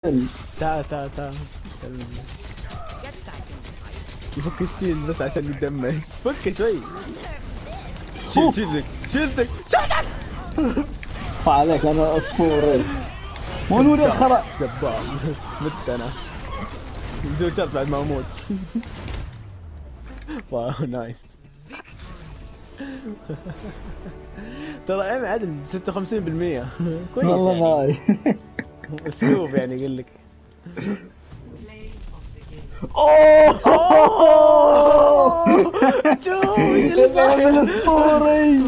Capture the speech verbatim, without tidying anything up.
تعال تعال تعال. يفك الشيل بس عشان يتدمج. فك شوي. شيل شيلك شيلتك شيلتك. عليك انا اسطوري. مو نوري الخرا. جبار. مت انا. يسوي شرط بعد ما اموت. واو نايس. ترى ايمي عدل ستة وخمسين بالمية. كويس والله يعني. هاي. اسلوب يعني يقول لك. اوه شوف ايش اللي صار. اسطوري.